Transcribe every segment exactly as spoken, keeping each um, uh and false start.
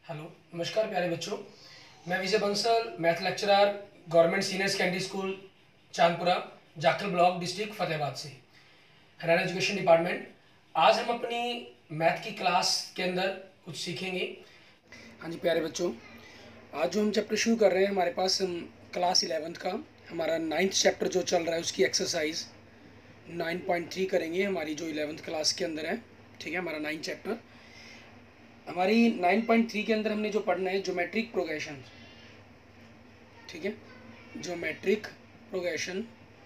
Hello, नमस्कार प्यारे बच्चों। मैं Vijay Bansal, math lecturer, government senior secondary school Chandpura, Jakhal block, district Fatehabad से, हरियाणा एजुकेशन डिपार्टमेंट। आज हम अपनी मैथ की क्लास के अंदर कुछ सीखेंगे। हाँ जी प्यारे बच्चों, आज जो हम चैप्टर शुरू कर रहे हैं हमारे पास क्लास इलेवेंथ का हमारा नाइन्थ चैप्टर जो चल रहा है उसकी एक्सरसाइज नाइन पॉइंट थ्री करेंगे, हमारी जो इलेवेंथ क्लास के अंदर है। ठीक है, हमारा नाइन्थ चैप्टर हमारी नाइन पॉइंट थ्री के अंदर हमने जो पढ़ना है ज्योमेट्रिक प्रोग्रेशन। ठीक है, ज्योमेट्रिक प्रोग्रेशन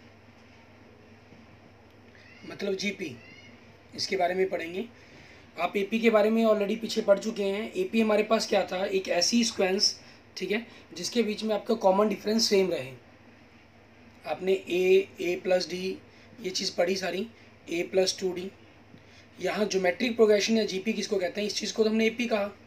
मतलब जीपी, इसके बारे में पढ़ेंगे। आप एपी के बारे में ऑलरेडी पीछे पढ़ चुके हैं। एपी हमारे पास क्या था, एक ऐसी सीक्वेंस, ठीक है, जिसके बीच में आपका कॉमन डिफरेंस सेम रहे। आपने ए ए प्लस डी ये चीज़ पढ़ी सारी, ए प्लस टू डी। यहाँ ज्योमेट्रिक प्रोग्रेशन या जीपी किसको कहते हैं, इस चीज़ को तो हमने एपी कहा।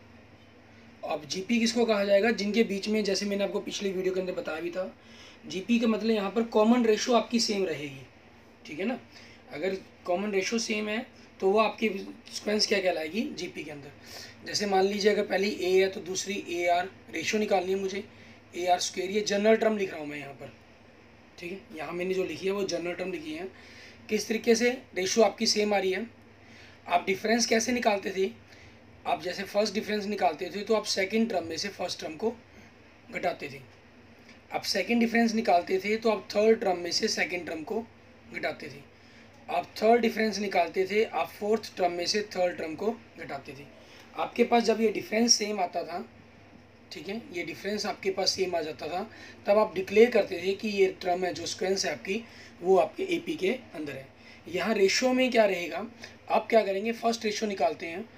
अब जीपी किसको कहा जाएगा, जिनके बीच में, जैसे मैंने आपको पिछली वीडियो के अंदर बताया भी था, जीपी का मतलब यहाँ पर कॉमन रेशो आपकी सेम रहेगी। ठीक है ना, अगर कॉमन रेशो सेम है तो वो आपकी सीक्वेंस क्या कहलाएगी जीपी के अंदर। जैसे मान लीजिए अगर पहली ए है तो दूसरी ए आर, रेशो निकालनी है मुझे, ए आर स्क्वेयर, ये जनरल टर्म लिख रहा हूँ मैं यहाँ पर। ठीक है, यहाँ मैंने जो लिखी है वो जनरल टर्म लिखी है। किस तरीके से रेशो आपकी सेम आ रही है। आप डिफरेंस कैसे निकालते थे, आप जैसे फर्स्ट डिफरेंस निकालते थे तो आप सेकंड टर्म में से फर्स्ट टर्म को घटाते थे। आप सेकंड डिफरेंस निकालते थे तो आप थर्ड टर्म में से सेकंड टर्म को घटाते थे। आप थर्ड डिफरेंस निकालते थे, आप फोर्थ टर्म में से थर्ड टर्म को घटाते थे। आपके पास जब ये डिफरेंस सेम आता था, ठीक है, ये डिफरेंस आपके पास सेम आ जाता था, तब आप डिक्लेयर करते थे कि ये टर्म है जो सीक्वेंस है आपकी, वो आपके एपी के अंदर है। यहाँ रेशो में क्या रहेगा, आप क्या करेंगे, फर्स्ट रेशो निकालते हैं,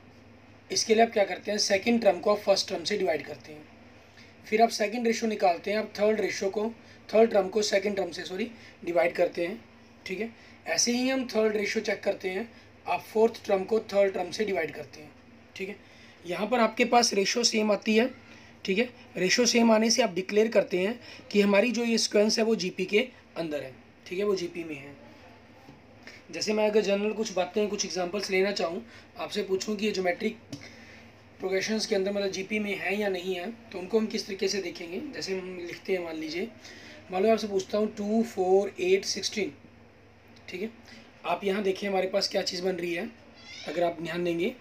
इसके लिए आप क्या करते हैं, सेकंड टर्म को आप फर्स्ट टर्म से डिवाइड करते हैं। फिर आप सेकंड रेशो निकालते हैं, आप थर्ड रेशो को, थर्ड टर्म को सेकंड टर्म से सॉरी डिवाइड करते हैं। ठीक है, ऐसे ही हम थर्ड रेशो चेक करते हैं, आप फोर्थ टर्म को थर्ड टर्म से डिवाइड करते हैं। ठीक है, यहाँ पर आपके पास रेशो सेम आती है। ठीक है, रेशो सेम आने से आप डिक्लेयर करते हैं कि हमारी जो ये सीक्वेंस है वो जीपी के अंदर है। ठीक है, वो जीपी में है। जैसे मैं अगर जनरल कुछ बातें, कुछ एग्जांपल्स लेना चाहूँ, आपसे पूछूं कि ये ज्योमेट्रिक प्रोग्रेशंस के अंदर मतलब जीपी में है या नहीं है, तो उनको हम किस तरीके से देखेंगे। जैसे हम लिखते हैं, मान लीजिए, मान लो आपसे पूछता हूँ टू फोर एट सिक्सटीन। ठीक है, आप यहाँ देखिए हमारे पास क्या चीज़ बन रही है, अगर आप ध्यान देंगे,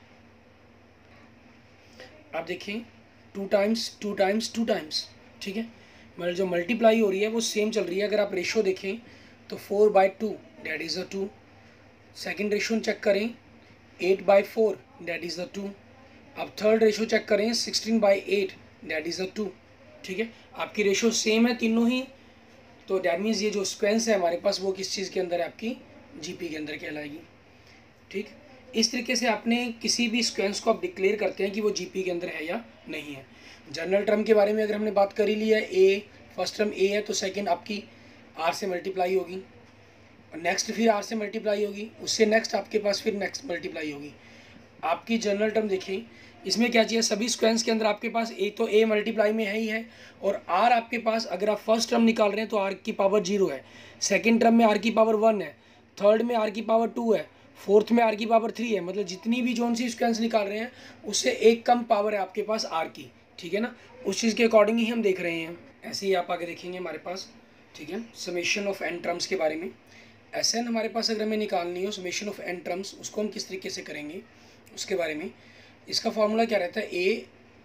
आप देखिए two times two times two times. ठीक है, मतलब जो मल्टीप्लाई हो रही है वो सेम चल रही है। अगर आप रेशो देखें तो four by two that is the two. Second ratio check करें, eight by four that is the two. अब थर्ड रेशो चेक करें, sixteen by eight that is the two. ठीक है, आपकी रेशो सेम है तीनों ही, तो डैट मीन्स ये जो सीक्वेंस है हमारे पास वो किस चीज़ के अंदर है, आपकी जीपी के अंदर कहलाएगी। ठीक, इस तरीके से आपने किसी भी सीक्वेंस को आप डिक्लेयर करते हैं कि वो जीपी के अंदर है या नहीं है। जनरल टर्म के बारे में अगर हमने बात कर ही ली है, ए फर्स्ट टर्म ए है तो सेकंड आपकी आर से मल्टीप्लाई होगी, और नेक्स्ट फिर आर से मल्टीप्लाई होगी, उससे नेक्स्ट आपके पास फिर नेक्स्ट मल्टीप्लाई होगी। आपकी जनरल टर्म देखें, इसमें क्या चाहिए, सभी सीक्वेंस के अंदर आपके पास ए तो ए मल्टीप्लाई में है ही है, और आर आपके पास, अगर आप फर्स्ट टर्म निकाल रहे हैं तो आर की पावर जीरो है, सेकेंड टर्म में आर की पावर वन है, थर्ड में आर की पावर टू है, फोर्थ में आर की पावर थ्री है। मतलब जितनी भी जोन सी सीक्वेंस निकाल रहे हैं उससे एक कम पावर है आपके पास आर की। ठीक है ना, उस चीज़ के अकॉर्डिंग ही हम देख रहे हैं। ऐसे ही आप आगे देखेंगे हमारे पास, ठीक है, समेशन ऑफ एन टर्म्स के बारे में। एस एन हमारे पास अगर हमें निकालनी हो, समेशन ऑफ एन टर्म्स, उसको हम किस तरीके से करेंगे उसके बारे में। इसका फॉर्मूला क्या रहता है, ए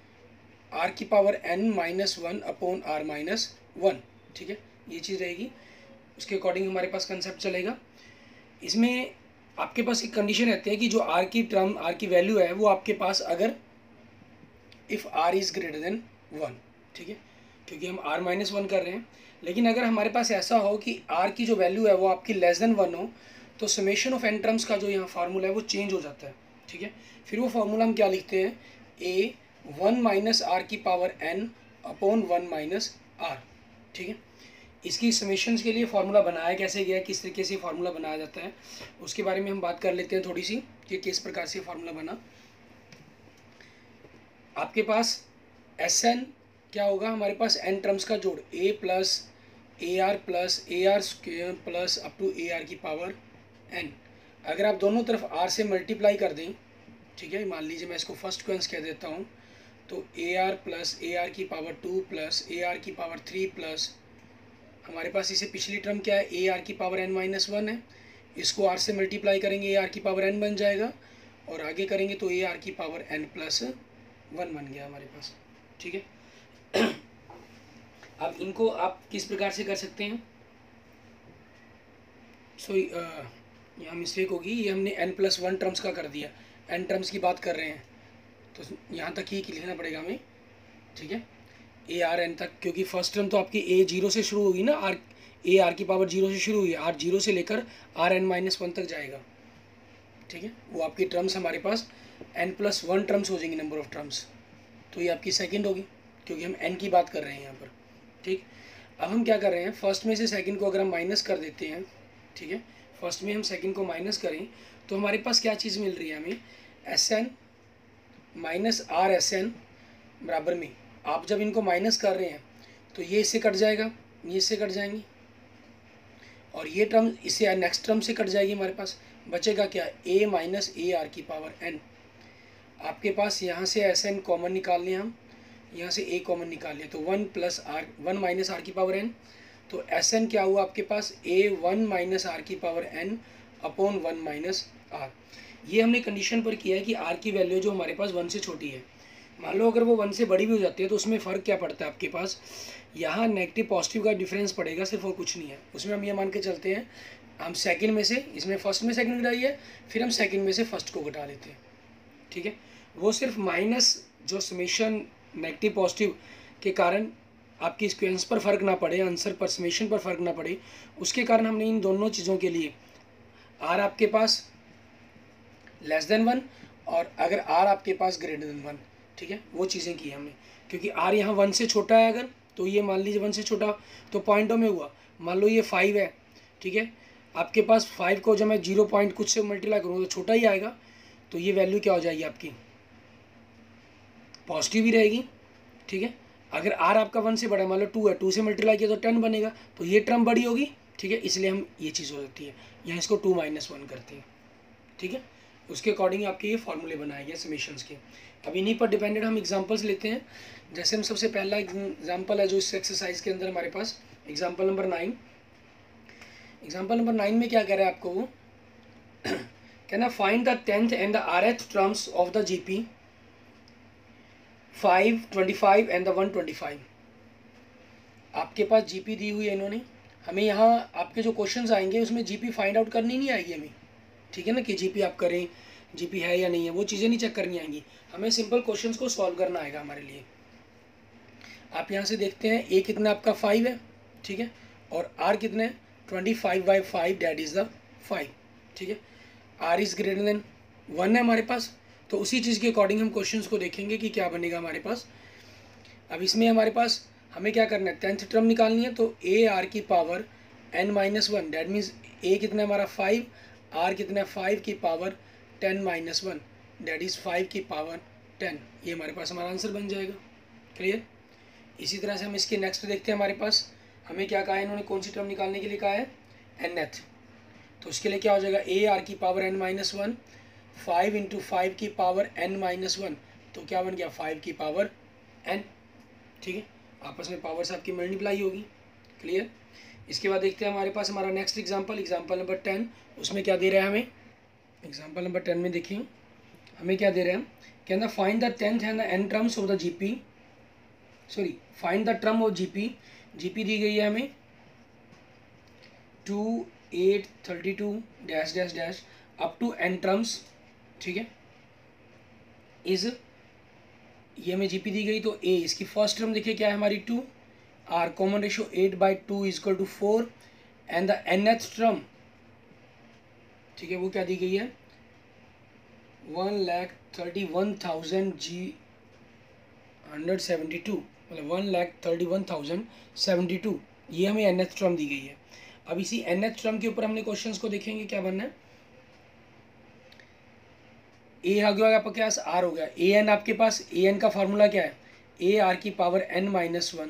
आर की power N minus one upon are minus one. ठीक है, ये चीज़ रहेगी, उसके अकॉर्डिंग हमारे पास कंसेप्ट चलेगा। इसमें आपके पास एक कंडीशन रहती है कि जो आर की टर्म, आर की वैल्यू है वो आपके पास अगर if R is greater than one. ठीक है, क्योंकि हम आर माइनस वन कर रहे हैं, लेकिन अगर हमारे पास ऐसा हो कि आर की जो वैल्यू है वो आपकी लेस देन वन हो, तो समेशन ऑफ एन टर्म्स का जो यहाँ फार्मूला है वो चेंज हो जाता है। ठीक है, फिर वो फार्मूला हम क्या लिखते हैं, ए वन माइनस आर की power N upon one minus R. ठीक है, इसकी समेशंस के लिए फार्मूला बनाया कैसे गया है, किस तरीके से फार्मूला बनाया जाता है, उसके बारे में हम बात कर लेते हैं थोड़ी सी, कि किस प्रकार से फार्मूला बना। आपके पास एस एन क्या होगा, हमारे पास एन टर्म्स का जोड़, A plus A R plus A R square plus up to A are की पावर एन। अगर आप दोनों तरफ आर से मल्टीप्लाई कर दें, ठीक है, मान लीजिए मैं इसको फर्स्ट सीक्वेंस कह देता हूँ, तो A are plus A R की power two plus A R की पावर थ्री प्लस हमारे पास इसे पिछली टर्म क्या है, ए आर की पावर एन माइनस वन है, इसको आर से मल्टीप्लाई करेंगे ए आर की पावर एन बन जाएगा, और आगे करेंगे तो ए आर की पावर एन प्लस वन बन गया हमारे पास। ठीक है। अब इनको आप किस प्रकार से कर सकते हैं, सो so, यहाँ मिस्टेक होगी, ये हमने एन प्लस वन टर्म्स का कर दिया, एन टर्म्स की बात कर रहे हैं तो यहाँ तक ही लिखना पड़ेगा हमें। ठीक है, ए आर एन तक, क्योंकि फर्स्ट टर्म तो आपकी ए जीरो से शुरू होगी ना, आर ए आर की पावर जीरो से शुरू हुई, आर जीरो से लेकर आर एन माइनस वन तक जाएगा। ठीक है, वो आपकी टर्म्स हमारे पास एन प्लस वन टर्म्स हो जाएंगी, नंबर ऑफ टर्म्स, तो ये आपकी सेकंड होगी क्योंकि हम एन की बात कर रहे हैं यहाँ पर। ठीक, अब हम क्या कर रहे हैं, फर्स्ट में से सेकंड को अगर हम माइनस कर देते हैं, ठीक है, फर्स्ट में हम सेकंड को माइनस करें तो हमारे पास क्या चीज़ मिल रही है हमें, S N minus R S N बराबर में, आप जब इनको माइनस कर रहे हैं तो ये इससे कट जाएगा, ये इससे कट जाएंगी, और ये टर्म इससे नेक्स्ट टर्म से कट जाएगी, हमारे पास बचेगा क्या, ए माइनस ए आर की पावर एन। आपके पास यहाँ से एस एन कॉमन निकाल लिया, हम यहाँ से ए कॉमन निकाल लिया, तो one plus R one minus are की पावर एन, तो एस एन क्या हुआ आपके पास, ए वन माइनस आर की power N upon one minus R. ये हमने कंडीशन पर किया है कि आर की वैल्यू जो हमारे पास वन से छोटी है, मान लो अगर वो वन से बड़ी भी हो जाती है तो उसमें फ़र्क क्या पड़ता है आपके पास, यहाँ नेगेटिव पॉजिटिव का डिफरेंस पड़ेगा सिर्फ, और कुछ नहीं है। उसमें हम ये मान के चलते हैं, हम सेकंड में से, इसमें फर्स्ट में सेकंड घटाई है, फिर हम सेकंड में से फर्स्ट को घटा लेते हैं। ठीक है, वो सिर्फ माइनस जो समेशन नेगेटिव पॉजिटिव के कारण आपकी स्क्वेंस पर फर्क ना पड़े, आंसर पर समेशन पर फर्क ना पड़े, उसके कारण हमने इन दोनों चीज़ों के लिए आर आपके पास लेस देन वन और अगर आर आपके पास ग्रेटर देन वन, ठीक है, वो चीज़ें की हमने, क्योंकि आर यहाँ वन से छोटा है, अगर तो ये मान लीजिए वन से छोटा तो पॉइंटों में हुआ, मान लो ये फाइव है, ठीक है, आपके पास फाइव को जब मैं जीरो पॉइंट कुछ से मल्टीप्लाई करूँ तो छोटा ही आएगा, तो ये वैल्यू क्या हो जाएगी आपकी, पॉजिटिव ही रहेगी। ठीक है, अगर आर आपका वन से बड़ा, मान लो टू है, टू से मल्टीप्लाई किया तो टेन बनेगा, तो ये टर्म बड़ी होगी। ठीक है, इसलिए हम ये चीज़ हो जाती है, यहाँ इसको टू माइनस वन करते हैं। ठीक है, उसके अकॉर्डिंग आपके ये फॉर्मूले बनाए गए समेशंस के। अब इन्हीं पर डिपेंडेंट हम एग्जांपल्स लेते हैं। जैसे हम सबसे पहला एग्जांपल है जो इस एक्सरसाइज के अंदर हमारे पास, example number nine. Example number nine में क्या कह रहा है आपको, वो कहना find the tenth and the rth terms of the GP five twenty five and the one twenty five. आपके पास जीपी दी हुई है इन्होंने, हमें यहाँ आपके जो क्वेश्चंस आएंगे उसमें जीपी फाइंड आउट करनी नहीं आएगी हमें। ठीक है ना, कि जीपी आप करें, जीपी है या नहीं है, वो चीज़ें नहीं चेक करनी आएंगी, हमें सिंपल क्वेश्चंस को सॉल्व करना आएगा हमारे लिए। आप यहाँ से देखते हैं ए कितना आपका फाइव है, ठीक है, और आर कितने twenty five by five that is the five. ठीक है, R is greater than one है हमारे पास, तो उसी चीज़ के अकॉर्डिंग हम क्वेश्चंस को देखेंगे कि क्या बनेगा हमारे पास। अब इसमें हमारे पास हमें क्या करना है, टेंथ टर्म निकालनी है, तो ए आर की power N minus one, that means A कितना हमारा फाइव, आर कितना है फाइव की power ten minus one, that is five की पावर टेन। ये हमारे पास हमारा आंसर बन जाएगा। क्लियर। इसी तरह से हम इसके नेक्स्ट देखते हैं, हमारे पास हमें क्या कहा है इन्होंने, कौन सी टर्म निकालने के लिए कहा है, एन एथ, तो उसके लिए क्या हो जाएगा, ए आर की power N minus one, five into five की पावर एन माइनस वन, तो क्या बन गया फाइव की पावर एन। ठीक है, आपस में पावर्स आपकी मल्टीप्लाई होगी। क्लियर। इसके बाद देखते हैं हमारे पास हमारा next example, example number ten. उसमें क्या दे रहा है हमें, एग्जांपल नंबर टेन में देखिए हमें क्या दे रहे हैं, कहना find the tenth and the N terms of the GP, sorry find the term of GP. GP दी गई है हमें two eight thirty two dash dash dash up to N terms. ठीक है, इज ये हमें जीपी दी गई, तो ए इसकी फर्स्ट टर्म देखिए क्या है हमारी two, R common ratio eight by two is equal to four, and the nth term, ठीक है, वो क्या दी गई है, one lakh thirty one thousand G hundred seventy two, मतलब one lakh thirty one thousand seventy two, ये हमें एन एथ टर्म दी गई है। अब इसी एन एथ टर्म के ऊपर हमने क्वेश्चंस को देखेंगे क्या बनना है। ए आ गया आपके पास, आर हो गया, ए एन आपके पास, ए एन का फार्मूला क्या है, ए आर की पावर एन माइनस वन।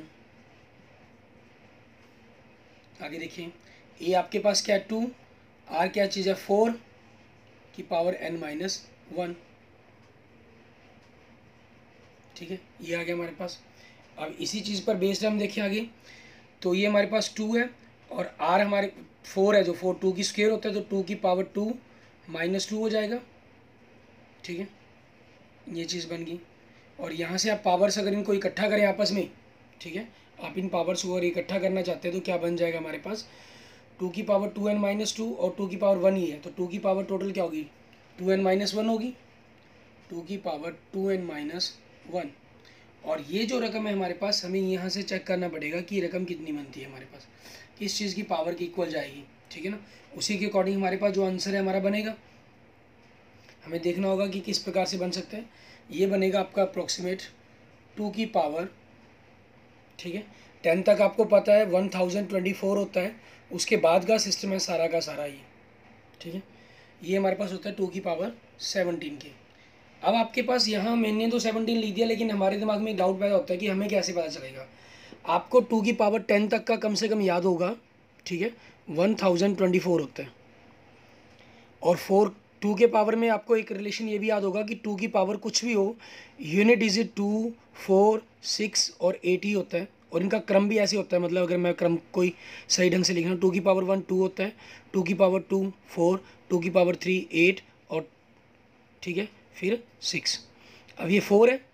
आगे देखिए, ए आपके पास क्या है टू, आर क्या चीज़ है फोर की पावर एन माइनस वन। ठीक है, ये आ गया हमारे पास। अब इसी चीज़ पर बेस्ड हम देखें आगे, तो ये हमारे पास टू है और आर हमारे फोर है, जो फोर टू की स्क्वायर होता है, तो टू की पावर टू माइनस टू हो जाएगा। ठीक है, ये चीज़ बन गई। और यहाँ से आप पावर्स अगर इनको इकट्ठा करें आपस में, ठीक है, आप इन पावर्स को अगर इकट्ठा करना चाहते हैं तो क्या बन जाएगा हमारे पास, टू की power two N minus two और टू की पावर वन ही है, तो टू की पावर टोटल क्या होगी, टू एन माइनस वन होगी, टू की power two N minus one. और ये जो रकम है हमारे पास, हमें यहाँ से चेक करना पड़ेगा कि ये रकम कितनी बनती है हमारे पास, किस चीज़ की पावर की इक्वल जाएगी। ठीक है ना, उसी के अकॉर्डिंग हमारे पास जो आंसर है हमारा बनेगा। हमें देखना होगा कि किस प्रकार से बन सकता है। ये बनेगा आपका अप्रोक्सीमेट टू की पावर, ठीक है, टेन तक आपको पता है वन थाउजेंड ट्वेंटी फोर होता है, उसके बाद का सिस्टम है सारा का सारा ये। ठीक है, ये हमारे पास होता है टू की पावर सेवनटीन के। अब आपके पास यहाँ मैंने तो सेवनटीन लिख दिया, लेकिन हमारे दिमाग में एक डाउट पैदा होता है कि हमें कैसे पता चलेगा। आपको टू की पावर टेन तक का कम से कम याद होगा, ठीक है, वन थाउजेंड ट्वेंटी फोर होता है। और फोर टू के पावर में आपको एक रिलेशन ये भी याद होगा कि टू की पावर कुछ भी हो, unit digit two, four, six और एट ही होता है। और इनका क्रम भी ऐसे होता है, मतलब अगर मैं क्रम कोई सही ढंग से लिखना, टू की पावर वन टू होता है, टू की पावर टू फोर, टू की पावर थ्री एट और, ठीक है, फिर सिक्स। अब ये फोर है,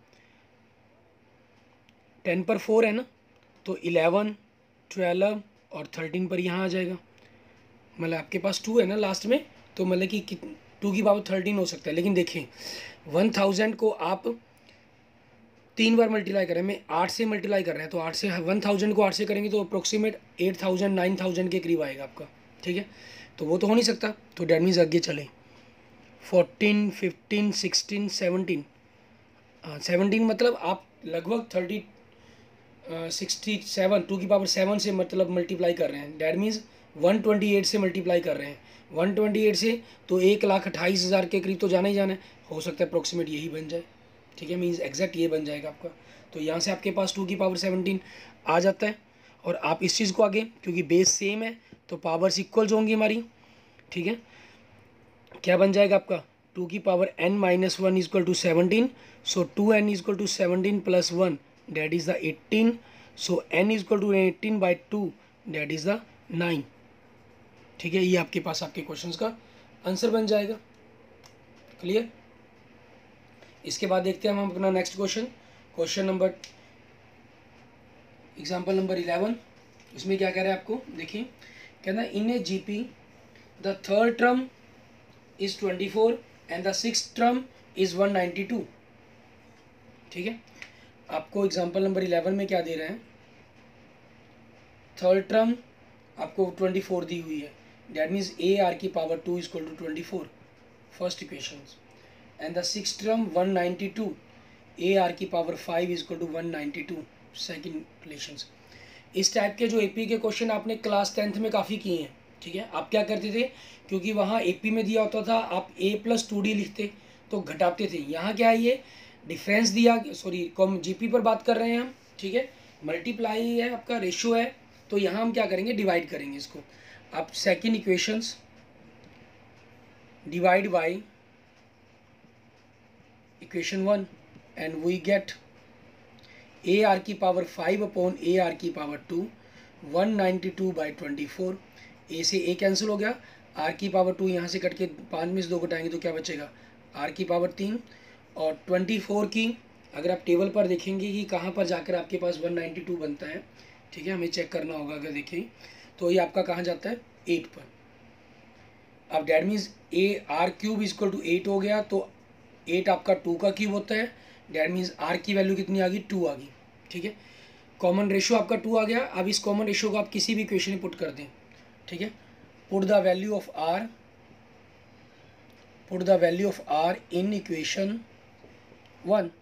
टेन पर फोर है ना, तो इलेवन, ट्वेल्व और थर्टीन पर यहाँ आ जाएगा। मतलब आपके पास टू है ना लास्ट में, तो मतलब कि टू की पावर थर्टीन हो सकता है। लेकिन देखें, वन थाउजेंड को आप तीन बार मल्टीप्लाई कर रहे हैं, मैं आठ से मल्टीप्लाई कर रहे हैं, तो आठ से वन थाउजेंड को आठ से करेंगे तो approximate eight thousand nine thousand के करीब आएगा आपका। ठीक है, तो वो तो हो नहीं सकता, तो डैट मीन्स आगे चले फोर्टीन, फिफ्टीन, सिक्सटीन, सेवनटीन। हाँ, सेवनटीन मतलब आप लगभग थर्टी सिक्सटी सेवन टू की पावर सेवन से मतलब मल्टीप्लाई कर रहे हैं। That means one twenty eight से मल्टीप्लाई कर रहे हैं, वन ट्वेंटी एट से तो एक लाख अट्ठाईस हज़ार के करीब तो जाना ही जाना है। हो सकता है अप्रोक्सीमेट यही बन जाए। ठीक है, मीन्स एग्जैक्ट ये बन जाएगा आपका। तो यहाँ से आपके पास टू की पावर सेवनटीन आ जाता है। और आप इस चीज़ को आगे, क्योंकि बेस सेम है तो पावर्स इक्वल्स होंगी हमारी। ठीक है, क्या बन जाएगा आपका, टू की power N minus one is equal to seventeen, so two N is equal to seventeen plus one that is the eighteen, so N is equal to eighteen by two that is the nine. ठीक है, ये आपके पास आपके questions का answer बन जाएगा। Clear. इसके बाद देखते हैं हम अपना next question, question number example number eleven. इसमें क्या कह रहा है आपको, देखिए, कहना in a GP the third term is twenty four and the sixth term is one ninety two. ठीक है, आपको एग्जाम्पल नंबर इलेवन में क्या दे रहे हैं, थर्ड टर्म आपको ट्वेंटी फोर दी हुई है, डैट मीन्स ए आर की power two is equal to twenty four, first equation, and the six term one ninety two, A are की power five is equal to one ninety two, second relations. इस type के जो AP के question आपने class tenth में काफ़ी किए हैं। ठीक है, आप क्या करते थे, क्योंकि वहाँ एपी में दिया होता था आप ए प्लस टू डी लिखते तो घटाते थे। यहाँ क्या है, ये डिफरेंस दिया, सॉरी कॉम जीपी पर बात कर रहे हैं हम। ठीक है, मल्टीप्लाई है आपका, रेशियो है, तो यहाँ हम क्या करेंगे, डिवाइड करेंगे इसको। आप second equations divide by equation one and we get A are की power five upon A are की power two, one ninety two by twenty four. A से ए कैंसिल हो गया, आर की पावर टू यहाँ से कट के पाँच में से दो घटाएंगे तो क्या बचेगा, आर की पावर तीन। और ट्वेंटी फोर की अगर आप टेबल पर देखेंगे कि कहाँ पर जाकर आपके पास वन नाइन्टी टू बनता है। ठीक है, हमें चेक करना होगा, अगर देखें तो ये आपका कहाँ जाता है, एट पर। अब that means A are cube is equal to eight हो गया, तो एट आपका टू का क्यूब होता है, डैट मीन्स आर की वैल्यू कितनी आ गई, टू आ गई। ठीक है, कॉमन रेशियो आपका टू आ गया। अब इस कॉमन रेशियो को आप किसी भी इक्वेशन में पुट कर दें। ठीक है, put the value of r, put the value of r in equation one.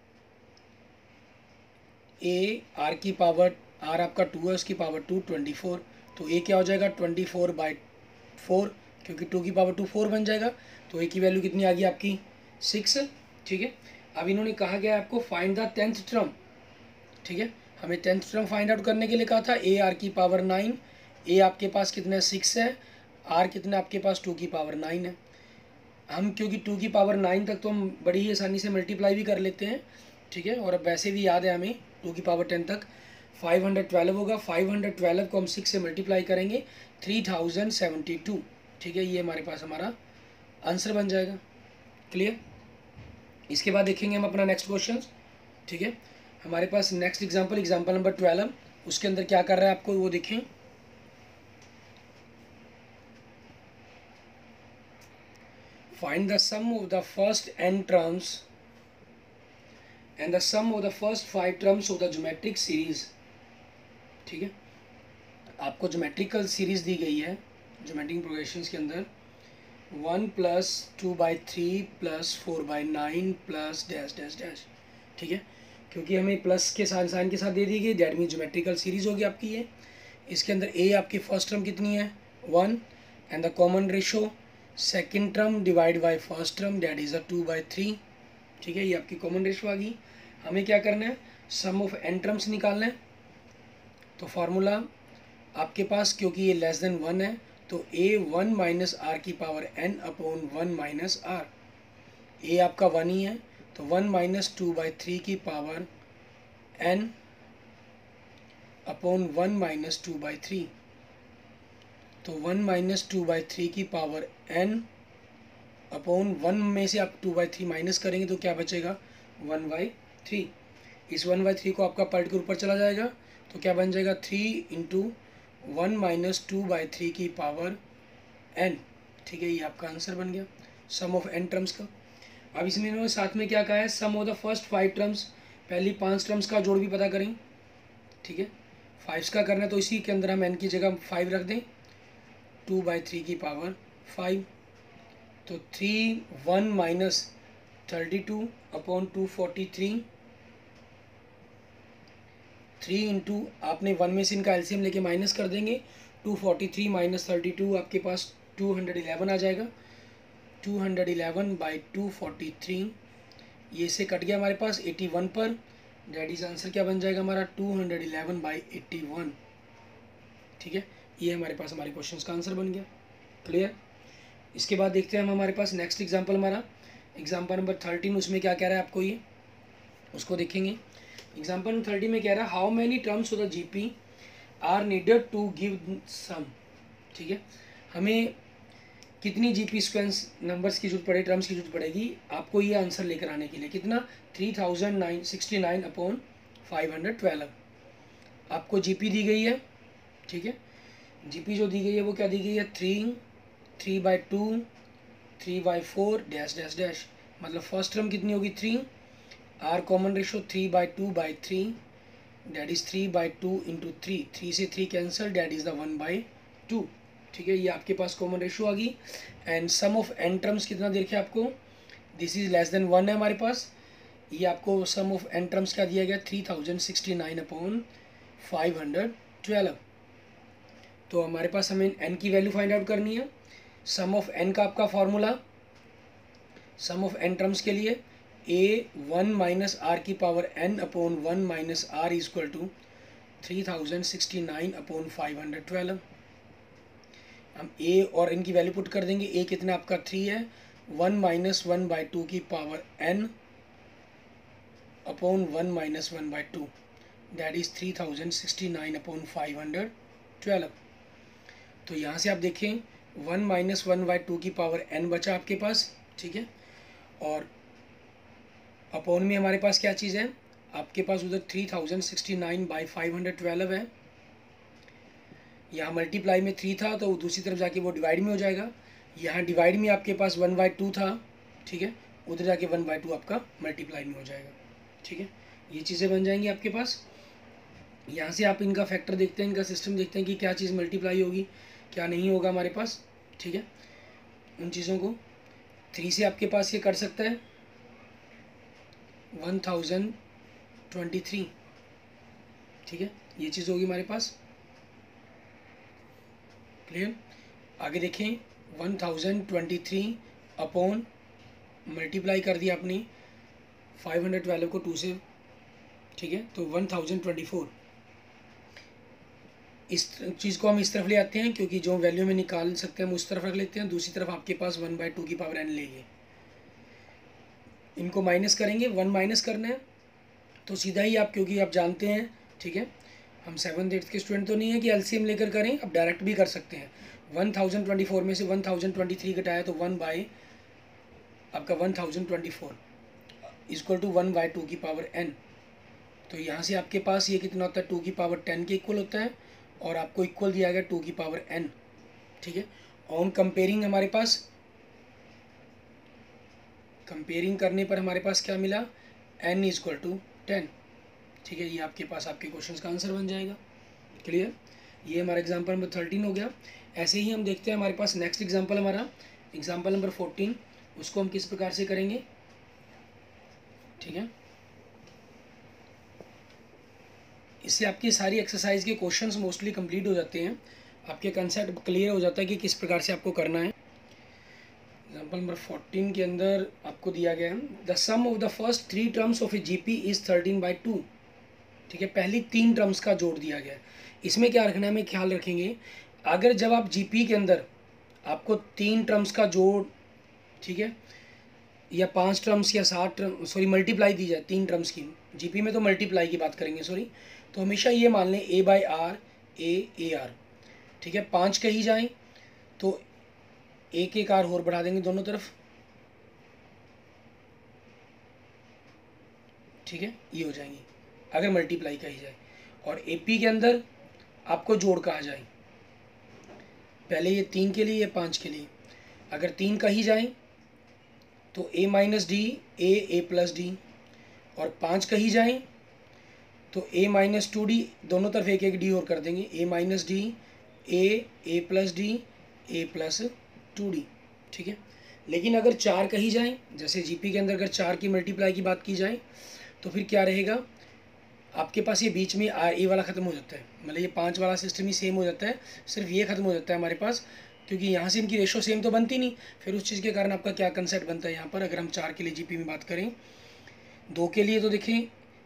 A are की पावर, आर आपका टू है, उसकी पावर टू, ट्वेंटी फोर, तो ए क्या हो जाएगा, ट्वेंटी फोर बाई फोर, क्योंकि टू की पावर टू फोर बन जाएगा, तो ए की वैल्यू कितनी आ गई आपकी, सिक्स। ठीक है, अब इन्होंने कहा गया है आपको फाइंड द टेंथ टर्म। ठीक है, हमें टेंथ टर्म फाइंड आउट करने के लिए कहा था, ए आर की पावर नाइन, ए आपके पास कितना सिक्स है, आर कितना आपके पास टू की पावर नाइन है। हम क्योंकि टू की पावर नाइन तक तो हम बड़ी ही आसानी से मल्टीप्लाई भी कर लेते हैं, ठीक है। और अब वैसे भी याद है हमें टू की पावर टेन तक फाइव हंड्रेड ट्वेल्व होगा। फाइव हंड्रेड ट्वेल्व को हम सिक्स से मल्टीप्लाई करेंगे थ्री थाउजेंड सेवेंटी टू। ठीक है, ये हमारे पास हमारा आंसर बन जाएगा। क्लियर। इसके बाद देखेंगे हम अपना नेक्स्ट क्वेश्चन। ठीक है, हमारे पास next example example number twelve, उसके अंदर क्या कर रहा है आपको वो देखें। Find the sum of the first n terms and the sum of the first five terms of the geometric series. ठीक है, आपको ज्योमेट्रिकल सीरीज दी गई है ज्योमेट्रिक प्रोग्रेशंस के अंदर one plus two by three plus four by nine plus dash dash dash. ठीक है, क्योंकि हमें प्लस के साइन साइन के साथ दे दी गई, दैट मीन ज्योमेट्रिकल सीरीज होगी आपकी ये। इसके अंदर ए आपकी फर्स्ट टर्म कितनी है one, and the common ratio second term divide by first term that is a two by three. ठीक है, ये आपकी कॉमन रेशो आ गई। हमें क्या करना है, सम ऑफ एन टर्म्स निकालना है। तो फार्मूला आपके पास, क्योंकि ये लेस देन वन है, तो ए वन माइनस आर की power N upon one minus r. A आपका वन ही है, तो one minus two by three की power N upon one minus two by three. तो one minus two by three की पावर एन अपॉन वन में से आप टू बाई थ्री माइनस करेंगे तो क्या बचेगा वन बाई थ्री। इस वन बाई थ्री को आपका पलट के ऊपर चला जाएगा, तो क्या बन जाएगा three into one minus two by three की पावर एन। ठीक है, ये आपका आंसर बन गया सम ऑफ एन टर्म्स का। अब इसमें इन्होंने साथ में क्या कहा है, sum of the first five terms, पहली पांच टर्म्स का जोड़ भी पता करें। ठीक है, फाइव्स का करना है तो इसी के अंदर हम एन की जगह फाइव रख दें, टू बाई थ्री की पावर फाइव। तो three one minus thirty two upon two forty three, three into आपने वन में से इनका एलसीएम लेके माइनस कर देंगे, two forty three minus thirty two आपके पास टू हंड्रेड इलेवन आ जाएगा। Two hundred eleven by two forty three, ये से कट गया हमारे पास एटी वन पर, डैट इज आंसर क्या बन जाएगा हमारा two hundred eleven by eighty one. ठीक है, ये हमारे पास हमारे क्वेश्चन का आंसर बन गया। क्लियर। इसके बाद देखते हैं हम हमारे पास नेक्स्ट एग्जाम्पल हमारा एग्जाम्पल नंबर थर्टीन, उसमें क्या कह रहा है आपको ये उसको देखेंगे। एग्जाम्पल नंबर थर्टी में कह रहा है how many terms of the GP are needed to give sum. ठीक है, हमें कितनी जीपी सीक्वेंस नंबर्स की जरूरत पड़ेगी, टर्म्स की जरूरत पड़ेगी आपको ये आंसर लेकर आने के लिए। कितना three thousand nine sixty nine upon five hundred twelve आपको जीपी दी गई है। ठीक है, जीपी जो दी गई है वो क्या दी गई है, three three by two three by four dash dash dash. मतलब फर्स्ट टर्म कितनी होगी three, r common ratio three by two by three that is three by two into three, three से three cancel that is the one by two. ठीक है, ये आपके पास common ratio आ गई। And sum of n terms कितना दे रखे आपको, this is less than one है हमारे पास। ये आपको सम ऑफ एन टर्म्स क्या दिया गया three thousand sixty nine upon five hundred twelve. तो हमारे पास हमें एन की वैल्यू फाइंड आउट करनी है। सम ऑफ एन का आपका formula, sum of n terms के लिए ए वन माइनस आर की power N upon one minus r is equal to three thousand sixty nine upon five hundred twelve. हम a और N की value put कर देंगे। ए कितना आपका थ्री है, one minus one by two की power N upon one minus one by two that is three thousand sixty nine upon five hundred twelve. तो यहाँ से आप देखें one minus one by two की पावर एन बचा आपके पास। ठीक है, और अपॉन में हमारे पास क्या चीज़ है, आपके पास उधर three thousand sixty nine by five hundred twelve है। यहाँ मल्टीप्लाई में थ्री था तो दूसरी तरफ जाके वो डिवाइड में हो जाएगा। यहाँ डिवाइड में आपके पास वन बाई टू था। ठीक है, उधर जाके वन बाई टू आपका मल्टीप्लाई में हो जाएगा। ठीक है, ये चीज़ें बन जाएंगी आपके पास। यहाँ से आप इनका फैक्टर देखते हैं, इनका सिस्टम देखते हैं कि क्या चीज़ मल्टीप्लाई होगी क्या नहीं होगा हमारे पास। ठीक है, उन चीज़ों को थ्री से आपके पास ये कर सकता है वन थाउजेंड ट्वेंटी थ्री। ठीक है, ये चीज़ होगी हमारे पास। क्लियर। आगे देखें one thousand twenty three upon multiply कर दिया आपने फाइव हंड्रेड ट्वेल्व को टू से। ठीक है, तो वन थाउजेंड ट्वेंटी फोर। इस चीज़ को हम इस तरफ ले आते हैं क्योंकि जो वैल्यू में निकाल सकते हैं हम उस तरफ रख लेते हैं। दूसरी तरफ आपके पास वन बाई टू की पावर एन लेंगे, इनको माइनस करेंगे, वन माइनस करना है तो सीधा ही आप, क्योंकि आप जानते हैं, ठीक है, हम सेवन्थ एट्थ के स्टूडेंट तो नहीं है कि एलसीएम लेकर करें, अब डायरेक्ट भी कर सकते हैं। वन थाउजेंड ट्वेंटी फोर में से वन थाउजेंड ट्वेंटी थ्री घटाया तो वन बाई आपका one thousand twenty four is equal to one by two की पावर एन। तो यहाँ से आपके पास ये कितना होता है, टू की पावर टेन के इक्वल होता है, और आपको इक्वल दिया गया टू की पावर एन, ठीक है। ऑन कंपेयरिंग हमारे पास, कंपेयरिंग करने पर हमारे पास क्या मिला, एन इजक्वल टू टेन, ठीक है। ये आपके पास आपके क्वेश्चन का आंसर बन जाएगा। क्लियर, ये हमारा एग्जाम्पल नंबर थर्टीन हो गया। ऐसे ही हम देखते हैं हमारे पास नेक्स्ट एग्जाम्पल हमारा एग्जाम्पल नंबर फोर्टीन, उसको हम किस प्रकार से करेंगे, ठीक है। इससे आपकी सारी एक्सरसाइज के क्वेश्चंस मोस्टली कंप्लीट हो जाते हैं, आपके कंसेप्ट क्लियर हो जाता है कि किस प्रकार से आपको करना है। एग्जाम्पल नंबर फोर्टीन के अंदर आपको दिया गया है, the sum of the first three terms of a GP is thirteen by two, ठीक है। पहली तीन टर्म्स का जोड़ दिया गया है। इसमें क्या रखना है, हमें ख्याल रखेंगे, अगर जब आप जीपी के अंदर आपको तीन टर्म्स का जोड़, ठीक है, या पांच टर्म्स या सात टर्म सॉरी मल्टीप्लाई दी जाए तीन टर्म्स की, जीपी में तो मल्टीप्लाई की बात करेंगे सॉरी, तो हमेशा ये मान लें a by r a a r, ठीक है। पाँच कही जाएँ तो एक एक आर और बढ़ा देंगे दोनों तरफ, ठीक है, ये हो जाएंगी अगर मल्टीप्लाई कही जाए। और एपी के अंदर आपको जोड़ कहा जाए, पहले ये तीन के लिए, ये पाँच के लिए, अगर तीन कही जाए तो a minus d a a plus d, और पाँच कही जाए तो ए माइनस टू डी, दोनों तरफ एक एक डी और कर देंगे, a minus d a a plus d a plus two d, ठीक है। लेकिन अगर चार कही जाए, जैसे जीपी के अंदर अगर चार की मल्टीप्लाई की बात की जाए तो फिर क्या रहेगा, आपके पास ये बीच में आर ए वाला ख़त्म हो जाता है, मतलब ये पाँच वाला सिस्टम ही सेम हो जाता है, सिर्फ ये ख़त्म हो जाता है हमारे पास, क्योंकि यहाँ से इनकी रेशो सेम तो बनती नहीं। फिर उस चीज़ के कारण आपका क्या कंसेप्ट बनता है यहाँ पर, अगर हम चार के लिए जीपी में बात करें, दो के लिए तो देखें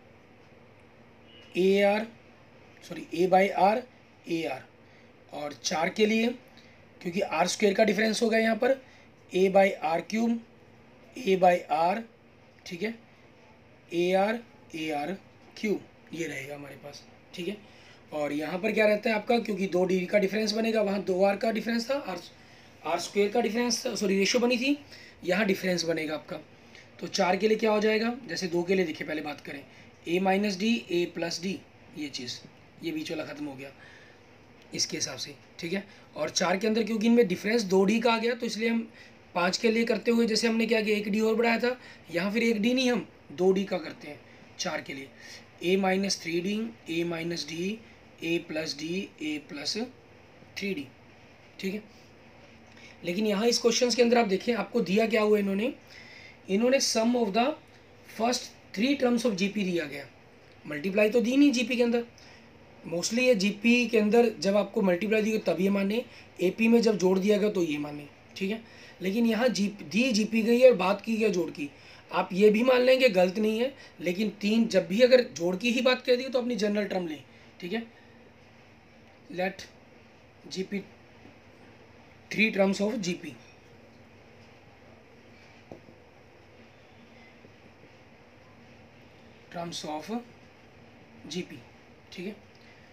a r sorry a by r A r, और चार के लिए क्योंकि आर स्क्वेयर का डिफरेंस होगा यहाँ पर, a by r cube a by r, ठीक है, ए आर ए आर क्यूब, ये रहेगा हमारे पास, ठीक है। और यहाँ पर क्या रहता है आपका, क्योंकि दो डी का डिफरेंस बनेगा, वहाँ दो आर का डिफरेंस था, आर आर स्क्वेयर का डिफरेंस था, सॉरी रेशो बनी थी, यहाँ डिफरेंस बनेगा आपका। तो चार के लिए क्या हो जाएगा, जैसे दो के लिए देखिए पहले बात करें, a minus d a plus d, ये चीज़, ये बीच वाला ख़त्म हो गया इसके हिसाब से, ठीक है। और चार के अंदर क्योंकि इनमें डिफरेंस दो डी का आ गया, तो इसलिए हम पाँच के लिए करते हुए जैसे हमने क्या किया, एक डी और बढ़ाया था, यहाँ फिर एक डी नहीं, हम दो डी का करते हैं चार के लिए, a minus three d a minus d a plus d a plus three d, ठीक है। लेकिन यहाँ इस क्वेश्चन के अंदर आप देखिए आपको दिया क्या हुआ, इन्होंने इन्होंने sum of the first three terms of GP दिया गया, मल्टीप्लाई तो दी नहीं जीपी के अंदर। मोस्टली ये जीपी के अंदर जब आपको मल्टीप्लाई दी गई तब ये माने, एपी में जब जोड़ दिया गया तो ये माने, ठीक है। लेकिन यहाँ जी दी जीपी गई है और बात की गई जोड़ की, आप ये भी मान लेंगे गलत नहीं है, लेकिन तीन जब भी अगर जोड़ की ही बात कर दी तो अपनी जनरल टर्म लें, ठीक है। Let GP three terms of GP, terms of GP, ठीक है।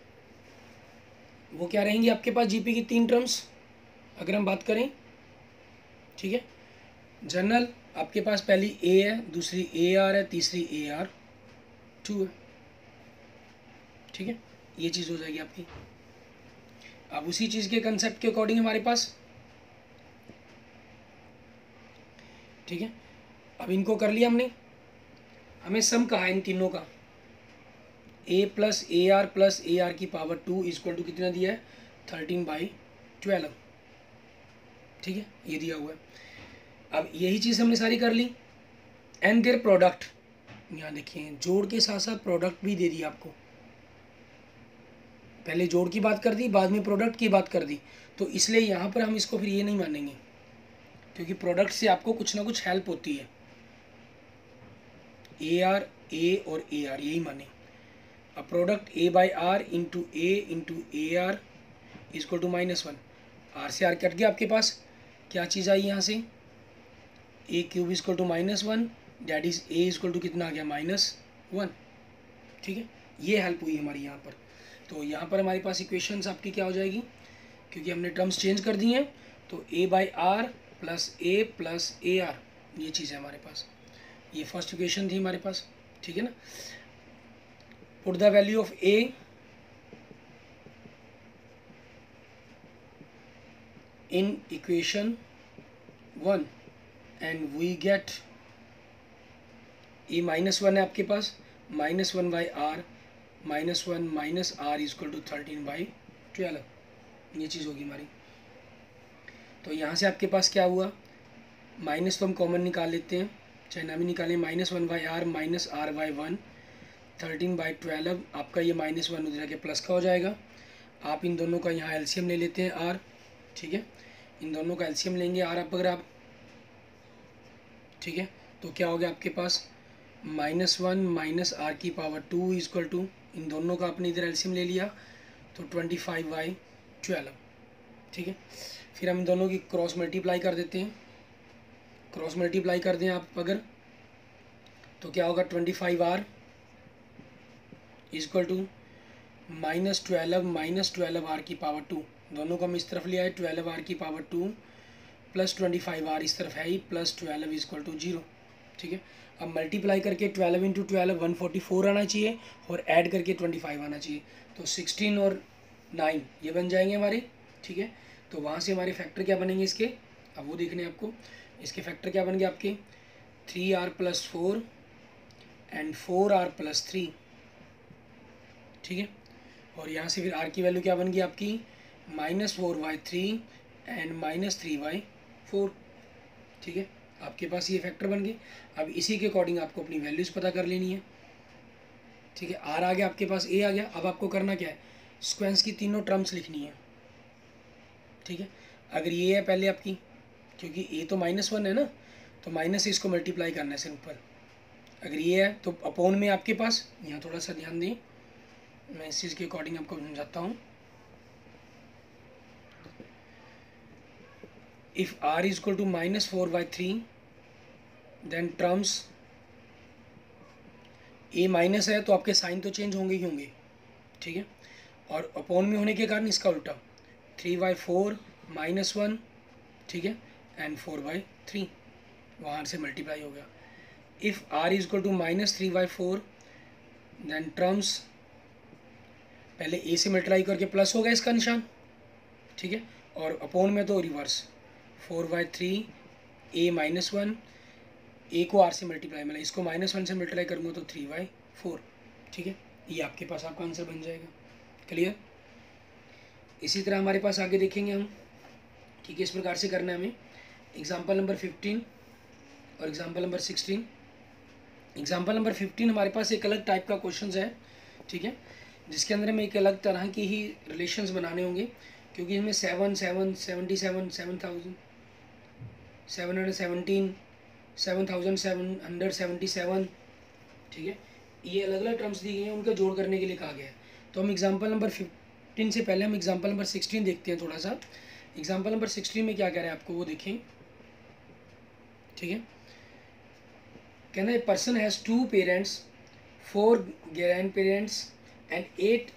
वो क्या रहेंगी आपके पास जीपी की तीन टर्म्स अगर हम बात करें, ठीक है। जनरल आपके पास पहली ए है, दूसरी ए आर है, तीसरी ए आर टू है, ठीक है। ये चीज़ हो जाएगी आपकी। अब उसी चीज़ के कंसेप्ट के अकॉर्डिंग हमारे पास, ठीक है, अब इनको कर लिया हमने, हमें सम कहा है इन तीनों का, a plus A R plus A R की पावर टू इजक्वल टू कितना दिया है, थर्टीन बाई ट्वेल्व, ठीक है, ये दिया हुआ है। अब यही चीज़ हमने सारी कर ली, एंड देयर प्रोडक्ट, यहाँ देखिए जोड़ के साथ साथ प्रोडक्ट भी दे दिया आपको, पहले जोड़ की बात कर दी, बाद में प्रोडक्ट की बात कर दी, तो इसलिए यहाँ पर हम इसको फिर ये नहीं मानेंगे, क्योंकि प्रोडक्ट से आपको कुछ ना कुछ हेल्प होती है, ए आर ए और ए आर यही माने। अब product a by r into a into a r is equal to minus one, r से आर कट गया आपके पास, क्या चीज़ आई यहाँ से, a cube is equal to minus one, that is a is equal to कितना आ गया, माइनस वन, ठीक है, ये हेल्प हुई हमारी यहाँ पर। तो यहाँ पर हमारे पास इक्वेशंस आपकी क्या हो जाएगी, क्योंकि हमने टर्म्स चेंज कर दी हैं, तो a by r plus a plus A r, ये चीज़ है हमारे पास। ये फर्स्ट इक्वेशन थी हमारे पास, ठीक है ना। Put the value of a in equation one and we get a minus one है आपके पास, minus one by r minus one minus r is equal to thirteen by twelve, ये चीज़ होगी हमारी। तो यहाँ से आपके पास क्या हुआ, माइनस तो हम कॉमन निकाल लेते हैं, चाहे ना भी निकालें, minus one by r minus r by one, thirteen by twelve, आपका ये माइनस वन उधर के प्लस का हो जाएगा। आप इन दोनों का यहाँ एलसीएम ले लेते हैं आर, ठीक है, इन दोनों का एलसीएम लेंगे आर आप अगर आप, ठीक है, तो क्या हो गया आपके पास, माइनस वन माइनस आर की power two is equal to, इन दोनों का आपने इधर एलसीएम ले लिया तो ट्वेंटी फाइव बाई ट्वेल्व, ठीक है। फिर हम दोनों की क्रॉस मल्टीप्लाई कर देते हैं, क्रॉस मल्टीप्लाई कर दें आप अगर, तो क्या होगा, twenty five r is equal to minus twelve minus twelve r की पावर टू, दोनों को हम इस तरफ ले आए, ट्वेल्व आर की power two plus twenty five r इस तरफ है ही, plus twelve is equal to zero, ठीक है। अब मल्टीप्लाई करके twelve into twelve one forty four आना चाहिए और ऐड करके ट्वेंटी फाइव आना चाहिए, तो सिक्सटीन और नाइन ये बन जाएंगे हमारे, ठीक है। तो वहाँ से हमारे फैक्टर क्या बनेंगे इसके, अब वो देखने आपको, इसके फैक्टर क्या बन गए आपके, three r plus four and four r plus three, ठीक है। और यहाँ से फिर आर की वैल्यू क्या बन गई आपकी, minus four by three and minus three by four, ठीक है। आपके पास ये फैक्टर बन गए। अब इसी के अकॉर्डिंग आपको अपनी वैल्यूज़ पता कर लेनी है, ठीक है। आर आ गया आपके पास, ए आ गया, अब आपको करना क्या है, स्क्वेंस की तीनों टर्म्स लिखनी है, ठीक है। अगर ये है पहले आपकी, क्योंकि ए तो माइनस वन है ना, तो माइनस से इसको मल्टीप्लाई करना है सिंपल। अगर ये है तो अपॉन में आपके पास, यहाँ थोड़ा सा ध्यान दें, मैं इस चीज़ के अकॉर्डिंग आपको समझाता हूँ। If r is equal to minus four by three then terms a minus है तो आपके साइन तो चेंज होंगे ही होंगे, ठीक है। और अपॉन में होने के कारण इसका उल्टा, three by four minus one, ठीक है, एंड फोर बाई थ्री, वहाँ से मल्टीप्लाई हो गया। If r is equal to minus three by four then terms, पहले ए से मल्टीप्लाई करके प्लस हो गया इसका निशान, ठीक है, और अपॉन में तो reverse, four by three a minus one, a को आर से मल्टीप्लाई, मतलब इसको माइनस वन से मल्टीप्लाई करूँगा तो थ्री बाई फोर, ठीक है। ये आपके पास आपका आंसर बन जाएगा, क्लियर। इसी तरह हमारे पास आगे देखेंगे हम कि किस प्रकार से करना है हमें। एग्जाम्पल नंबर फिफ्टीन और example number sixteen. Example number fifteen हमारे पास एक अलग टाइप का क्वेश्चन है, ठीक है, जिसके अंदर हमें एक अलग तरह की ही रिलेशंस बनाने होंगे, क्योंकि इसमें seven seven seventy seven seven thousand seven hundred seventeen seven thousand seven hundred seventy seven, ठीक है, ये अलग अलग टर्म्स दी गई हैं, उनका जोड़ करने के लिए कहा गया है। तो हम एग्जाम्पल नंबर फिफ्टीन से पहले हम एग्जाम्पल नंबर सिक्सटीन देखते हैं थोड़ा सा। एग्जाम्पल नंबर सिक्सटीन में क्या कह रहा है आपको वो देखें, ठीक है। कहना है person has two parents, four grand parents and eight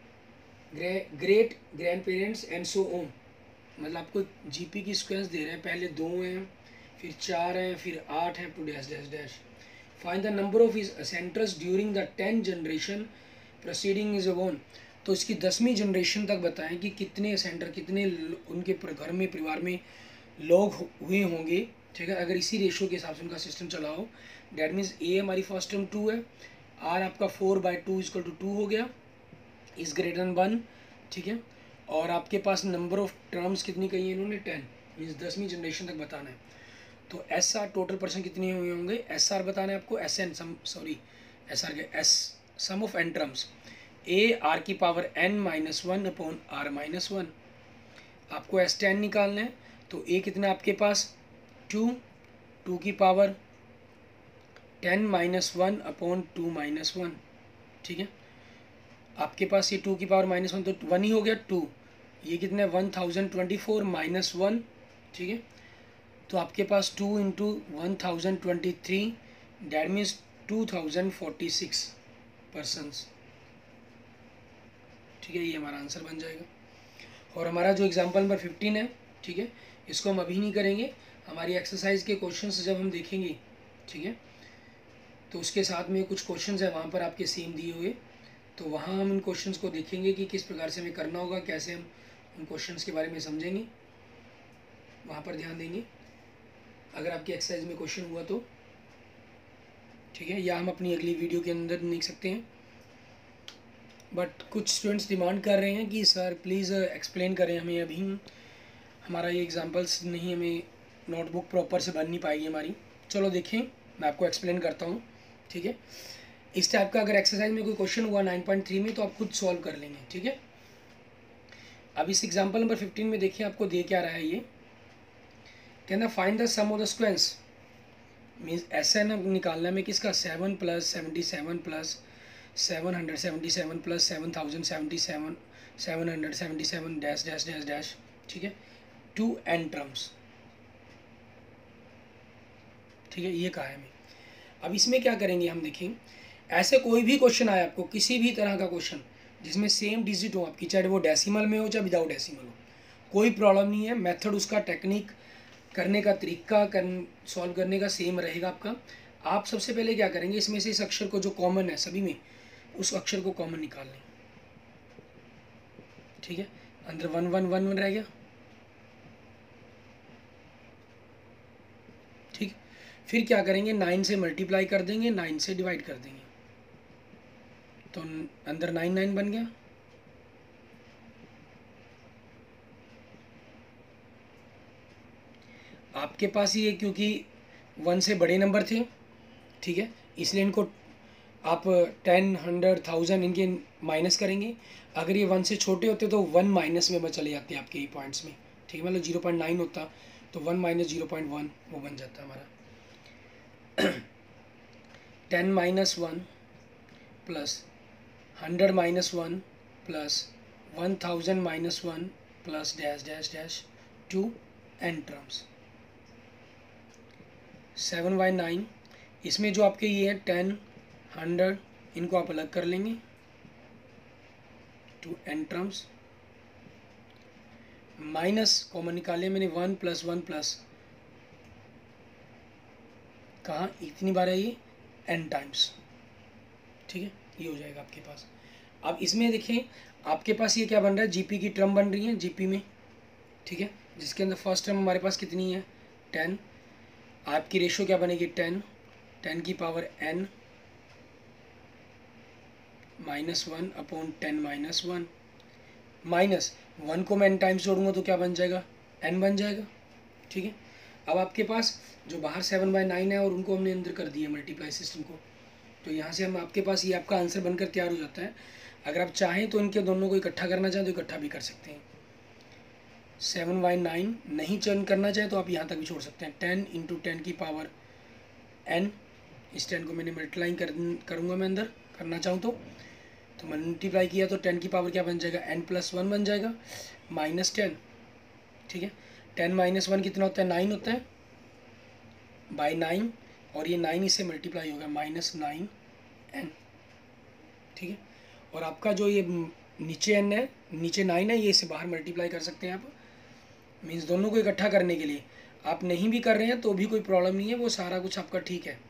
great grand parents and so on. मतलब आपको जीपी की स्क्वेंस दे रहे हैं, पहले दो हैं, फिर चार हैं, फिर आठ हैं, two dash dash dash. Find the number of his ancestors during the ten generation proceeding is one. तो इसकी दसवीं जनरेशन तक बताएं कि कितने असेंटर, कितने उनके घर में परिवार में लोग हुए होंगे, ठीक है। अगर इसी रेशो के हिसाब से उनका सिस्टम चलाओ, डैट मीन्स ए हमारी फर्स्ट टर्म टू है, आर आपका four by two is equal to two हो गया, इज ग्रेटर देन वन, ठीक है। और आपके पास नंबर ऑफ टर्म्स कितनी कही है इन्होंने, टेन, मीन्स दसवीं जनरेशन तक बताना है। तो एस आर टोटल पर्सन कितने हुए होंगे, एस आर बताना है आपको, S n sum sorry S r के S sum of n terms, a are की power N minus one upon are minus one. आपको एस टेन निकालना है, तो ए कितना आपके पास टू, टू की power ten minus one upon two minus one, ठीक है। आपके पास ये टू की पावर माइनस वन तो वन ही हो गया, टू, ये कितने one thousand twenty four minus one, ठीक है। तो आपके पास two into one thousand twenty three, that means two thousand forty six, persons. ठीक है, ये हमारा आंसर बन जाएगा। और हमारा जो एग्जाम्पल नंबर फिफ्टीन है, ठीक है, इसको हम अभी नहीं करेंगे, हमारी एक्सरसाइज के क्वेश्चंस जब हम देखेंगे, ठीक है, तो उसके साथ में कुछ क्वेश्चंस है वहाँ पर आपके सेम दिए हुए, तो वहाँ हम उन क्वेश्चंस को देखेंगे कि किस प्रकार से हमें करना होगा, कैसे हम उन क्वेश्चंस के बारे में समझेंगे, वहाँ पर ध्यान देंगे अगर आपकी एक्सरसाइज में क्वेश्चन हुआ तो। ठीक है, या हम अपनी अगली वीडियो के अंदर देख सकते हैं। बट कुछ स्टूडेंट्स डिमांड कर रहे हैं कि सर प्लीज़ एक्सप्लेन करें हमें, अभी हमारा ये एग्जांपल्स नहीं, हमें नोटबुक प्रॉपर से बन नहीं पाएगी हमारी। चलो देखें, मैं आपको एक्सप्लेन करता हूँ। ठीक है, इस टाइप का अगर एक्सरसाइज में कोई क्वेश्चन हुआ नाइन पॉइंट थ्री में तो आप खुद सॉल्व कर लेंगे। ठीक है, अब इस एग्जाम्पल नंबर फिफ्टीन में देखिए आपको दे क्या रहा है, ये कहना find the sum of the sequence, means ऐसा ना निकालना में किसका, seven plus seventy seven plus seven hundred seventy seven plus seven thousand seventy seven seven hundred seventy seven dash dash dash dash. ठीक है, टू एन टर्म्स। ठीक है, ये कहा है हमें। अब इसमें क्या करेंगे हम, देखें ऐसे कोई भी क्वेश्चन आए आपको, किसी भी तरह का क्वेश्चन जिसमें सेम डिजिट हो आपकी, चाहे वो डेसिमल में हो चाहे विदाउट डेसिमल हो, कोई प्रॉब्लम नहीं है। मेथड उसका, टेक्निक करने का तरीका, कर सॉल्व करने का सेम रहेगा आपका। आप सबसे पहले क्या करेंगे, इसमें से इस अक्षर को जो कॉमन है सभी में, उस अक्षर को कॉमन निकाल लें। ठीक है, अंदर वन वन वन वन रह गया। ठीक, फिर क्या करेंगे, नाइन से मल्टीप्लाई कर देंगे, नाइन से डिवाइड कर देंगे, तो अंदर नाइन नाइन बन गया। आपके पास ये क्योंकि वन से बड़े नंबर थे, ठीक है, इसलिए इनको आप टेन हंड्रेड थाउजेंड इनके माइनस करेंगे। अगर ये वन से छोटे होते तो वन माइनस में चले जाते हैं आपके ये पॉइंट्स में। ठीक है, मतलब जीरो पॉइंट नाइन होता तो one minus zero point one वो बन जाता हमारा। Ten minus one plus hundred minus one plus one thousand minus one plus dash dash dash to N terms. Seven by nine, इसमें जो आपके ये है टेन हंड्रेड, इनको आप अलग कर लेंगे, to N terms, minus common निकाले मैंने, वन प्लस वन प्लस कहाँ इतनी बार है ये, एन टाइम्स। ठीक है, ये हो जाएगा आपके पास। अब इसमें देखिए आपके पास ये क्या बन रहा है, जीपी की टर्म बन रही है जीपी में। ठीक है, जिसके अंदर फर्स्ट टर्म हमारे पास कितनी है, टेन। आपकी रेशो क्या बनेगी, टेन टेन की power N minus one upon ten minus one, minus one को मैं एन टाइम्स जोड़ूंगा तो क्या बन जाएगा, एन बन जाएगा। ठीक है, अब आपके पास जो बाहर सेवन बाई नाइन है और उनको हमने अंदर कर दिया मल्टीप्लाई सिस्टम को, तो यहाँ से हम आपके पास ये आपका आंसर बनकर तैयार हो जाता है। अगर आप चाहें तो इनके दोनों को इकट्ठा करना चाहें तो इकट्ठा भी कर सकते हैं। सेवन बाई नाइन नहीं चर्न करना चाहे तो आप यहाँ तक भी छोड़ सकते हैं। टेन इंटू टेन की पावर एन, इस टेन को मैंने मल्टीप्लाई कर करूँगा मैं अंदर करना चाहूँ तो तो मल्टीप्लाई किया तो टेन की पावर क्या बन जाएगा, एन प्लस वन बन जाएगा, माइनस टेन। ठीक है, टेन माइनस वन कितना होता है, नाइन होता है, बाई नाइन, और ये नाइन इससे मल्टीप्लाई होगा, माइनस नाइन एन। ठीक है, और आपका जो ये नीचे एन है, नीचे नाइन है, ये इसे बाहर मल्टीप्लाई कर सकते हैं आप, मीन्स दोनों को इकट्ठा करने के लिए। आप नहीं भी कर रहे हैं तो भी कोई प्रॉब्लम नहीं है, वो सारा कुछ आपका ठीक है।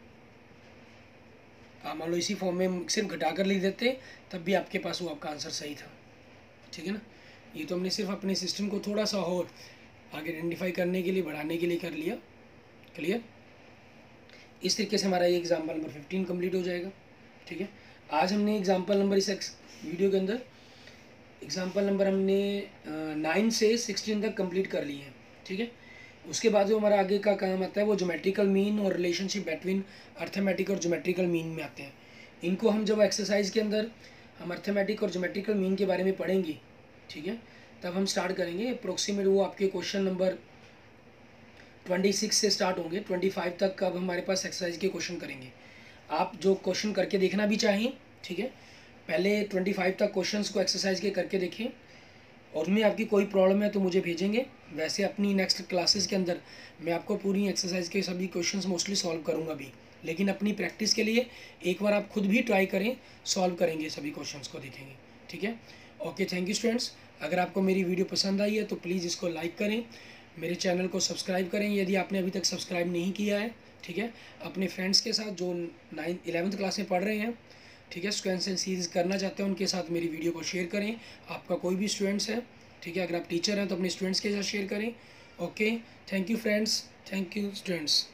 आप मान लो इसी फॉर्म में सिर्फ घटा कर लिख देते तब भी आपके पास वो आपका आंसर सही था। ठीक है ना, ये तो हमने सिर्फ अपने सिस्टम को थोड़ा सा और आगे आइडेंटिफाई करने के लिए, बढ़ाने के लिए कर लिया। क्लियर, इस तरीके से हमारा ये एग्जाम्पल नंबर फिफ्टीन कंप्लीट हो जाएगा। ठीक है, आज हमने एग्जाम्पल नंबर इस वीडियो के अंदर एग्जाम्पल नंबर हमने नाइन से सिक्सटीन तक कंप्लीट कर लिए हैं। ठीक है, उसके बाद जो हमारा आगे का काम आता है वो ज्योमेट्रिकल मीन और रिलेशनशिप बिटवीन अर्थमेटिक और ज्योमेट्रिकल मीन में आते हैं। इनको हम जब एक्सरसाइज के अंदर हम अर्थमेटिक और ज्योमेट्रिकल मीन के बारे में पढ़ेंगे, ठीक है, तब हम स्टार्ट करेंगे। अप्रोक्सीमेट वो आपके क्वेश्चन नंबर ट्वेंटी सिक्स से स्टार्ट होंगे, ट्वेंटी फाइव तक अब हमारे पास एक्सरसाइज के क्वेश्चन करेंगे। आप जो क्वेश्चन करके देखना भी चाहिए, ठीक है, पहले ट्वेंटी फाइव तक क्वेश्चंस को एक्सरसाइज के करके देखें, और उनमें आपकी कोई प्रॉब्लम है तो मुझे भेजेंगे। वैसे अपनी नेक्स्ट क्लासेस के अंदर मैं आपको पूरी एक्सरसाइज के सभी क्वेश्चंस मोस्टली सॉल्व करूंगा भी, लेकिन अपनी प्रैक्टिस के लिए एक बार आप खुद भी ट्राई करें, सॉल्व करेंगे सभी क्वेश्चंस को, देखेंगे। ठीक है, ओके, थैंक यू स्टूडेंट्स। अगर आपको मेरी वीडियो पसंद आई है तो प्लीज़ इसको लाइक करें, मेरे चैनल को सब्सक्राइब करें यदि आपने अभी तक सब्सक्राइब नहीं किया है। ठीक है, अपने फ्रेंड्स के साथ जो नाइन्थ इलेवंथ क्लास में पढ़ रहे हैं, ठीक है, स्क्वेंस एंड सीरीज करना चाहते हैं, उनके साथ मेरी वीडियो को शेयर करें। आपका कोई भी स्टूडेंट्स है, ठीक है, अगर आप टीचर हैं तो अपने स्टूडेंट्स के साथ शेयर करें। Okay, thank you friends, thank you students.